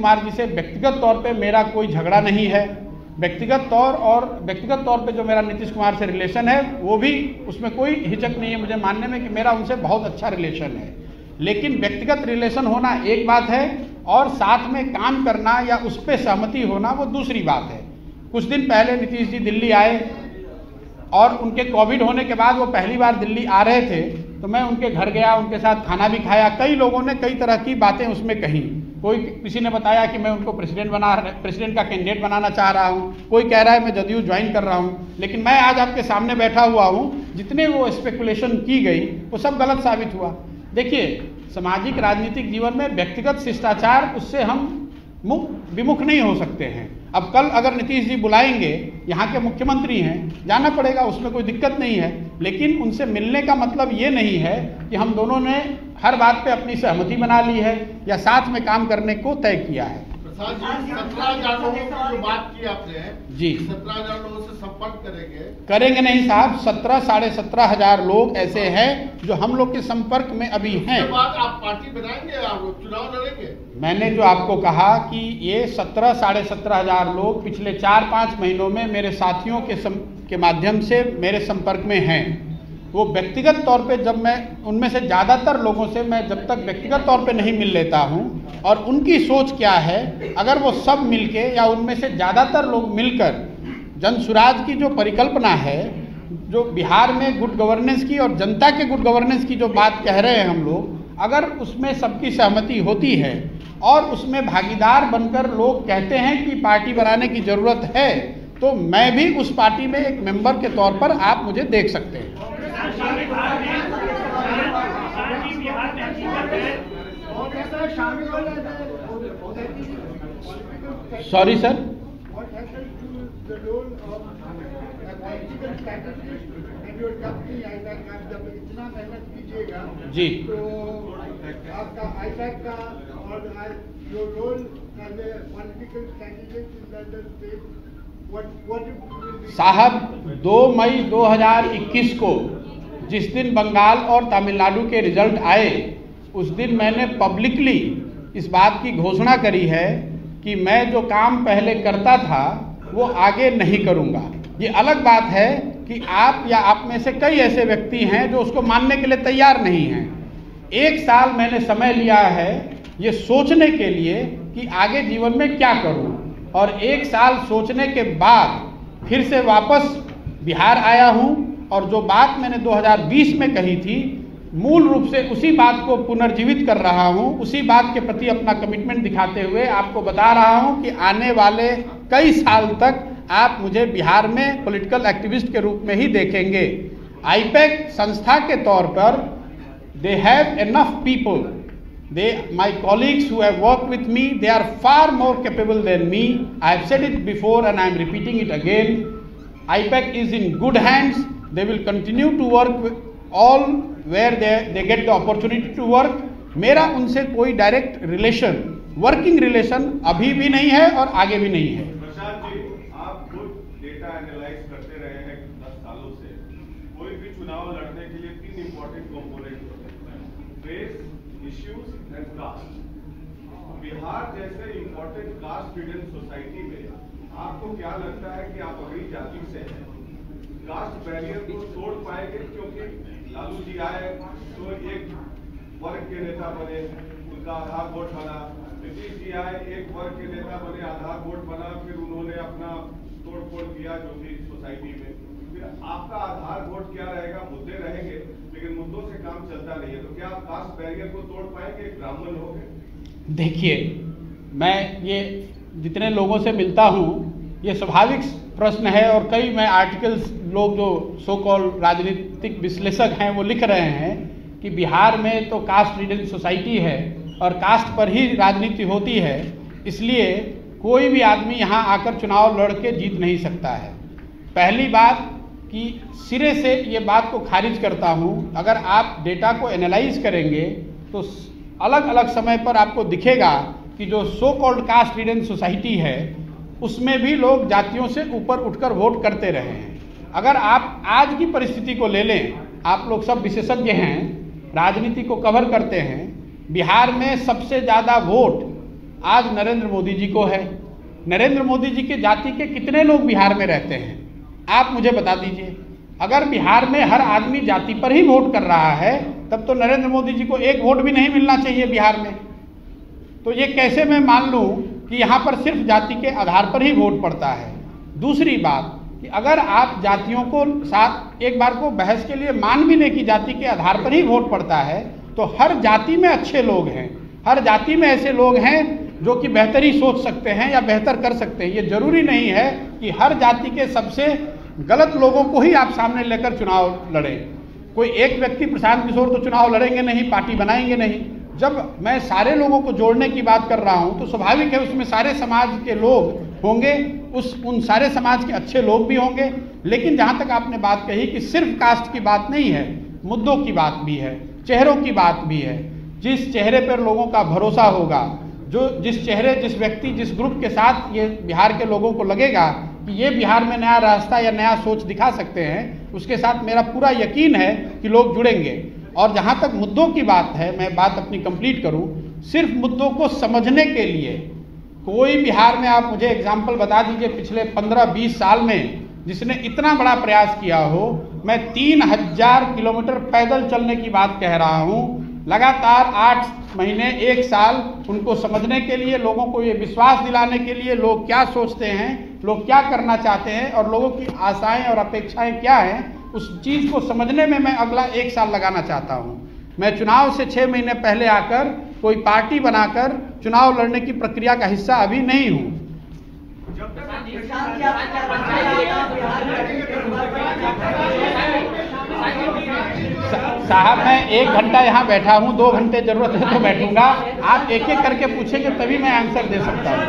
कुमार जी से व्यक्तिगत तौर पे मेरा कोई झगड़ा नहीं है। व्यक्तिगत तौर पे जो मेरा नीतीश कुमार से रिलेशन है वो भी, उसमें कोई हिचक नहीं है मुझे मानने में कि मेरा उनसे बहुत अच्छा रिलेशन है। लेकिन व्यक्तिगत रिलेशन होना एक बात है और साथ में काम करना या उस पर सहमति होना वो दूसरी बात है। कुछ दिन पहले नीतीश जी दिल्ली आए और उनके कोविड होने के बाद वो पहली बार दिल्ली आ रहे थे, तो मैं उनके घर गया, उनके साथ खाना भी खाया। कई लोगों ने कई तरह की बातें उसमें कही। किसी ने बताया कि मैं उनको प्रेसिडेंट का कैंडिडेट बनाना चाह रहा हूँ, कोई कह रहा है मैं जदयू ज्वाइन कर रहा हूँ। लेकिन मैं आज आपके सामने बैठा हुआ हूँ, जितने वो स्पेकुलेशन की गई वो सब गलत साबित हुआ। देखिए, सामाजिक राजनीतिक जीवन में व्यक्तिगत शिष्टाचार, उससे हम विमुख नहीं हो सकते हैं। अब कल अगर नीतीश जी बुलाएंगे, यहाँ के मुख्यमंत्री हैं, जाना पड़ेगा, उसमें कोई दिक्कत नहीं है। लेकिन उनसे मिलने का मतलब ये नहीं है कि हम दोनों ने हर बात पे अपनी सहमति बना ली है या साथ में काम करने को तय किया है। प्रसाद जी, 17,000 लोगों की जो बात की आपने जी, 17,000 लोगों से संपर्क करेंगे नहीं साहब। 17,000-17,500 लोग ऐसे हैं जो हम लोग के संपर्क में अभी हैं। उसके बाद आप पार्टी बनाएंगे, आप चुनाव लड़ेंगे? मैंने जो आपको कहा कि ये 17,000-17,500 लोग पिछले 4-5 महीनों में मेरे साथियों के माध्यम से मेरे संपर्क में हैं। वो व्यक्तिगत तौर पे, जब मैं उनमें से ज़्यादातर लोगों से मैं जब तक व्यक्तिगत तौर पे नहीं मिल लेता हूँ और उनकी सोच क्या है, अगर वो सब मिलके या उनमें से ज़्यादातर लोग मिलकर जनसुराज की जो परिकल्पना है, जो बिहार में गुड गवर्नेंस की और जनता के गुड गवर्नेंस की जो बात कह रहे हैं हम लोग, अगर उसमें सबकी सहमति होती है और उसमें भागीदार बनकर लोग कहते हैं कि पार्टी बनाने की ज़रूरत है, तो मैं भी उस पार्टी में एक मेंबर के तौर पर आप मुझे देख सकते हैं। सॉरी सर, इतना मेहनत कीजिएगा जी, तो आपका आईपैक का और your role as a political candidate in the state, what साहब 2 मई 2021 को जिस दिन बंगाल और तमिलनाडु के रिजल्ट आए, उस दिन मैंने पब्लिकली इस बात की घोषणा करी है कि मैं जो काम पहले करता था वो आगे नहीं करूँगा। ये अलग बात है कि आप या आप में से कई ऐसे व्यक्ति हैं जो उसको मानने के लिए तैयार नहीं हैं। 1 साल मैंने समय लिया है ये सोचने के लिए कि आगे जीवन में क्या करूं, और 1 साल सोचने के बाद फिर से वापस बिहार आया हूं और जो बात मैंने 2020 में कही थी, मूल रूप से उसी बात को पुनर्जीवित कर रहा हूं। उसी बात के प्रति अपना कमिटमेंट दिखाते हुए आपको बता रहा हूं कि आने वाले कई साल तक आप मुझे बिहार में पॉलिटिकल एक्टिविस्ट के रूप में ही देखेंगे। आईपैक संस्था के तौर पर they have enough people, my colleagues who have worked with me, they are far more capable than me. I have said it before and I am repeating it again. IPAC is in good hands. They will continue to work with all where they get the opportunity to work. मेरा उनसे कोई direct relation, working relation अभी भी नहीं है और आगे भी नहीं है। प्रसाद जी, आप खुद डेटा एनालाइज करते रहे हैं 10 सालों से। कोई भी चुनाव लड़ने के लिए 3 इंपॉर्टेंट कंपोनेंट होते हैं, face, issues and caste. Bihar जैसे इंपॉर्टेंट कास्ट रिडन सोसाइटी में आपको क्या लगता है कि आप अगली जाति से हैं, कास्ट बैरियर को तोड़ पाएंगे? क्योंकि लालू जी आए तो एक वर्ग के नेता बने, उनका आधार वोट बना। नीतीश जी आए, एक वर्ग के नेता बने, आधार वोट बना, फिर उन्होंने अपना तोड़-फोड़ किया जो कि सोसाइटी में। फिर आपका आधार वोट क्या रहेगा? मुद्दे रहेंगे, लेकिन मुद्दों से काम चलता नहीं है। तो क्या आप कास्ट बैरियर को तोड़ पाएंगे ब्राह्मण होंगे? देखिए, मैं ये जितने लोगों से मिलता हूँ, ये स्वाभाविक प्रश्न है और कई मैं आर्टिकल्स, लोग जो सो कॉल राजनीतिक विश्लेषक हैं वो लिख रहे हैं कि बिहार में तो कास्ट रिडन सोसाइटी है और कास्ट पर ही राजनीति होती है, इसलिए कोई भी आदमी यहाँ आकर चुनाव लड़ के जीत नहीं सकता है। पहली बात कि सिरे से ये बात को खारिज करता हूँ। अगर आप डेटा को एनालाइज करेंगे तो अलग अलग समय पर आपको दिखेगा कि जो so called caste ridden society है उसमें भी लोग जातियों से ऊपर उठकर वोट करते रहे हैं। अगर आप आज की परिस्थिति को ले लें, आप लोग सब विशेषज्ञ हैं, राजनीति को कवर करते हैं, बिहार में सबसे ज़्यादा वोट आज नरेंद्र मोदी जी को है। नरेंद्र मोदी जी के जाति के कितने लोग बिहार में रहते हैं, आप मुझे बता दीजिए। अगर बिहार में हर आदमी जाति पर ही वोट कर रहा है, तब तो नरेंद्र मोदी जी को एक वोट भी नहीं मिलना चाहिए बिहार में। तो ये कैसे मैं मान लूँ कि यहाँ पर सिर्फ जाति के आधार पर ही वोट पड़ता है। दूसरी बात कि अगर आप जातियों को साथ एक बार को बहस के लिए मान भी लें कि जाति के आधार पर ही वोट पड़ता है, तो हर जाति में अच्छे लोग हैं, हर जाति में ऐसे लोग हैं जो कि बेहतर ही सोच सकते हैं या बेहतर कर सकते हैं। ये जरूरी नहीं है कि हर जाति के सबसे गलत लोगों को ही आप सामने लेकर चुनाव लड़ें। कोई एक व्यक्ति प्रशांत किशोर तो चुनाव लड़ेंगे नहीं, पार्टी बनाएंगे नहीं। जब मैं सारे लोगों को जोड़ने की बात कर रहा हूं तो स्वाभाविक है उसमें सारे समाज के लोग होंगे, उन सारे समाज के अच्छे लोग भी होंगे। लेकिन जहां तक आपने बात कही कि सिर्फ कास्ट की बात नहीं है, मुद्दों की बात भी है, चेहरों की बात भी है। जिस चेहरे पर लोगों का भरोसा होगा, जो जिस व्यक्ति जिस ग्रुप के साथ ये बिहार के लोगों को लगेगा कि ये बिहार में नया रास्ता या नया सोच दिखा सकते हैं, उसके साथ मेरा पूरा यकीन है कि लोग जुड़ेंगे। और जहाँ तक मुद्दों की बात है, मैं बात अपनी कंप्लीट करूँ, सिर्फ मुद्दों को समझने के लिए कोई बिहार में आप मुझे एग्जाम्पल बता दीजिए पिछले 15-20 साल में जिसने इतना बड़ा प्रयास किया हो। मैं 3000 किलोमीटर पैदल चलने की बात कह रहा हूँ, लगातार 8 महीने 1 साल उनको समझने के लिए, लोगों को ये विश्वास दिलाने के लिए लोग क्या सोचते हैं, लोग क्या करना चाहते हैं और लोगों की आशाएं और अपेक्षाएं क्या हैं, उस चीज़ को समझने में मैं अगला 1 साल लगाना चाहता हूं। मैं चुनाव से 6 महीने पहले आकर कोई पार्टी बनाकर चुनाव लड़ने की प्रक्रिया का हिस्सा अभी नहीं हूं। साहब मैं 1 घंटा यहाँ बैठा हूँ, 2 घंटे जरूरत है तो बैठूंगा। आप एक एक करके पूछेंगे तभी मैं आंसर दे सकता हूँ।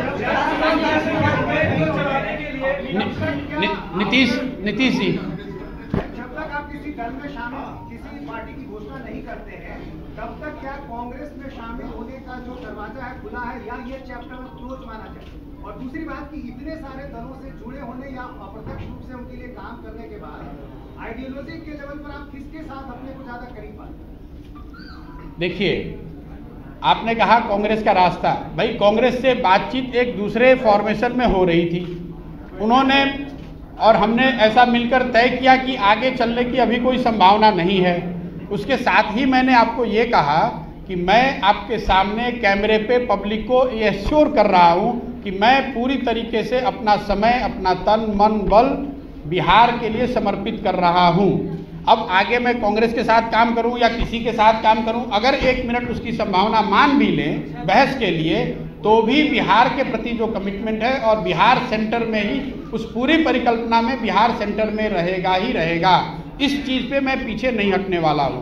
नीतीश जी, जब तक आप किसी दल में शामिल किसी पार्टी की घोषणा नहीं करते हैं, तब तक क्या कांग्रेस में शामिल होने का जो दरवाजा है खुला है या ये चैप्टर क्लोज माना जाए? और दूसरी बात कि इतने सारे दलों से जुड़े होने या अप्रत्यक्ष रूप से उनके लिए काम करने के बाद आइडियोलॉजी के लेवल पर आप किसके साथ अपने को ज्यादा करीब पाते? देखिए, आपने कहा कांग्रेस का रास्ता, भाई कांग्रेस से बातचीत एक दूसरे फॉर्मेशन में हो रही थी, उन्होंने और हमने ऐसा मिलकर तय किया कि आगे चलने की अभी कोई संभावना नहीं है। उसके साथ ही मैंने आपको ये कहा कि मैं आपके सामने कैमरे पे पब्लिक को ये एश्योर कर रहा हूँ कि मैं पूरी तरीके से अपना समय, अपना तन मन बल बिहार के लिए समर्पित कर रहा हूँ। अब आगे मैं कांग्रेस के साथ काम करूँ या किसी के साथ काम करूँ, अगर 1 मिनट उसकी संभावना मान भी लें बहस के लिए, तो भी बिहार के प्रति जो कमिटमेंट है और बिहार सेंटर में ही, उस पूरी परिकल्पना में बिहार सेंटर में रहेगा ही रहेगा। इस चीज़ पे मैं पीछे नहीं हटने वाला हूँ।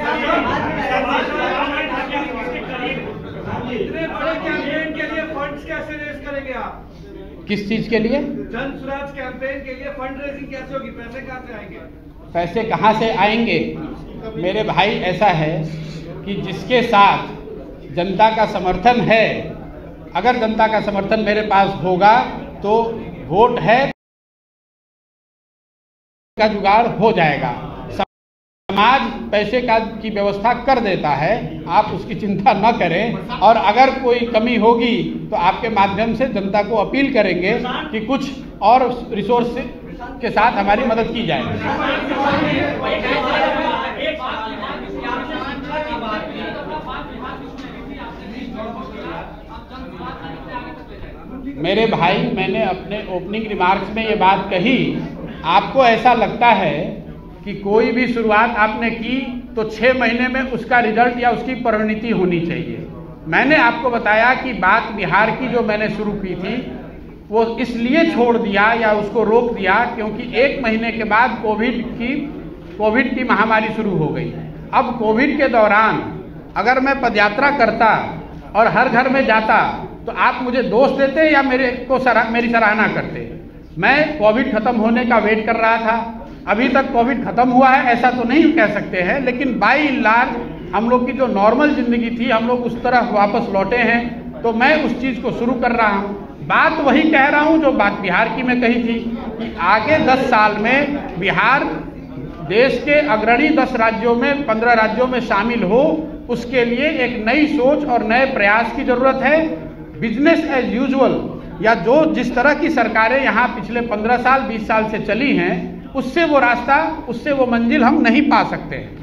इतने बड़े कैंपेन के लिए फंड्स कैसे रेज करेंगे आप? किस चीज़ के लिए? जन स्वराज कैंपेन के लिए फंड रेजिंग कैसे होगी? पैसे कहाँ से आएंगे? पैसे कहाँ से आएंगे मेरे भाई? ऐसा है कि जिसके साथ जनता का समर्थन है, अगर जनता का समर्थन मेरे पास होगा तो वोट है का जुगाड़ हो जाएगा। समाज पैसे की व्यवस्था कर देता है, आप उसकी चिंता न करें। और अगर कोई कमी होगी तो आपके माध्यम से जनता को अपील करेंगे कि कुछ और रिसोर्स के साथ हमारी मदद की जाए। मेरे भाई, मैंने अपने ओपनिंग रिमार्क्स में ये बात कही, आपको ऐसा लगता है कि कोई भी शुरुआत आपने की तो 6 महीने में उसका रिजल्ट या उसकी परिणति होनी चाहिए। मैंने आपको बताया कि बात बिहार की जो मैंने शुरू की थी वो इसलिए छोड़ दिया या उसको रोक दिया क्योंकि 1 महीने के बाद कोविड की महामारी शुरू हो गई। अब कोविड के दौरान अगर मैं पदयात्रा करता और हर घर में जाता तो आप मुझे दोष देते या मेरी सराहना करते? मैं कोविड खत्म होने का वेट कर रहा था। अभी तक कोविड खत्म हुआ है ऐसा तो नहीं कह सकते हैं, लेकिन बाई लार्ज हम लोग की जो नॉर्मल जिंदगी थी हम लोग उस तरह वापस लौटे हैं। तो मैं उस चीज़ को शुरू कर रहा हूँ। बात वही कह रहा हूँ जो बात बिहार की मैं कही थी कि आगे 10 साल में बिहार देश के अग्रणी 10 राज्यों में 15 राज्यों में शामिल हो, उसके लिए एक नई सोच और नए प्रयास की जरूरत है। बिजनेस एज यूजुअल या जो जिस तरह की सरकारें यहाँ पिछले 15 साल 20 साल से चली हैं, उससे वो रास्ता, उससे वो मंजिल हम नहीं पा सकते हैं।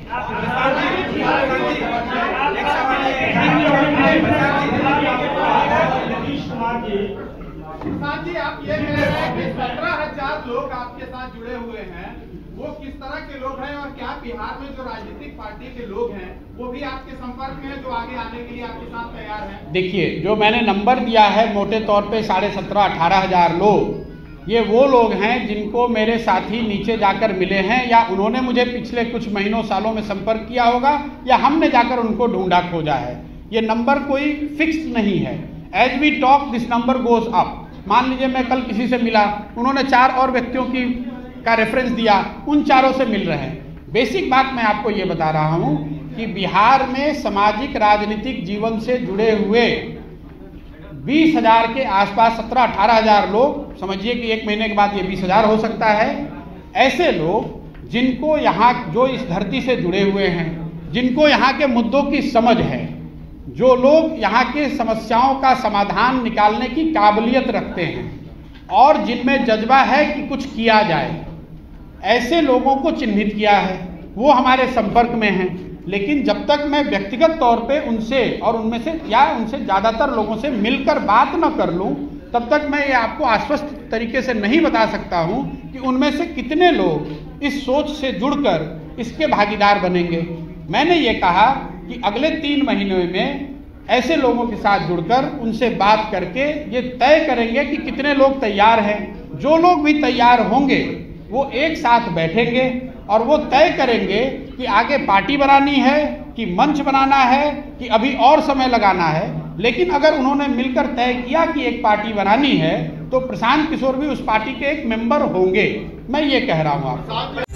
प्रसाद जी, आप ये कह रहे हैं कि 17,000 लोग आपके साथ जुड़े हुए हैं, वो किस तरह के लोग हैं और क्या बिहार में जो राजनीतिक पार्टी के लोग हैं वो भी आपके संपर्क में हैं, जो आगे आने के लिए आपके साथ तैयार हैं? देखिए, जो मैंने नंबर दिया है मोटे तौर पे 17,500-18,000 लोग, ये वो लोग हैं जिनको मेरे साथी नीचे जाकर मिले हैं, या उन्होंने मुझे पिछले कुछ महीनों सालों में संपर्क किया होगा, या हमने जाकर उनको ढूंढा खोजा है। ये नंबर कोई फिक्स नहीं है। As we talk this number goes up. मान लीजिए मैं कल किसी से मिला, उन्होंने 4 और व्यक्तियों का रेफरेंस दिया, उन 4 से मिल रहे हैं। बेसिक बात मैं आपको ये बता रहा हूँ कि बिहार में सामाजिक राजनीतिक जीवन से जुड़े हुए 20,000 के आसपास 17-18,000 लोग, समझिए कि 1 महीने के बाद ये 20,000 हो सकता है। ऐसे लोग जिनको यहाँ, जो इस धरती से जुड़े हुए हैं, जिनको यहाँ के मुद्दों की समझ है, जो लोग यहाँ के समस्याओं का समाधान निकालने की काबिलियत रखते हैं और जिनमें जज्बा है कि कुछ किया जाए, ऐसे लोगों को चिन्हित किया है। वो हमारे संपर्क में हैं। लेकिन जब तक मैं व्यक्तिगत तौर पे उनसे और उनमें से या उनसे ज़्यादातर लोगों से मिलकर बात न कर लूं, तब तक मैं ये आपको आश्वस्त तरीके से नहीं बता सकता हूं कि उनमें से कितने लोग इस सोच से जुड़कर इसके भागीदार बनेंगे। मैंने ये कहा कि अगले 3 महीनों में ऐसे लोगों के साथ जुड़कर उनसे बात करके ये तय करेंगे कि कितने लोग तैयार हैं। जो लोग भी तैयार होंगे वो एक साथ बैठेंगे और वो तय करेंगे कि आगे पार्टी बनानी है कि मंच बनाना है कि अभी और समय लगाना है। लेकिन अगर उन्होंने मिलकर तय किया कि एक पार्टी बनानी है तो प्रशांत किशोर भी उस पार्टी के एक मेंबर होंगे। मैं ये कह रहा हूँ आपको।